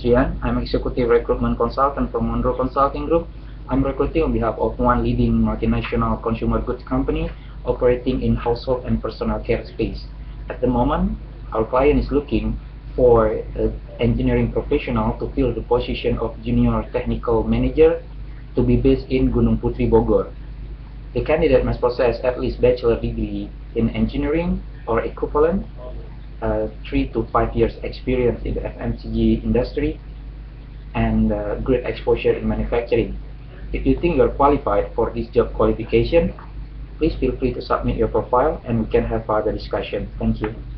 Jian. I'm Executive Recruitment Consultant from Monroe Consulting Group. I'm recruiting on behalf of one leading multinational consumer goods company operating in household and personal care space. At the moment, our client is looking for an engineering professional to fill the position of Junior Technical Manager to be based in Gunung Putri, Bogor. The candidate must possess at least bachelor degree in engineering or equivalent, 3 to 5 years experience in the FMCG industry, and great exposure in manufacturing. If you think you're qualified for this job qualification, please feel free to submit your profile and we can have further discussion. Thank you.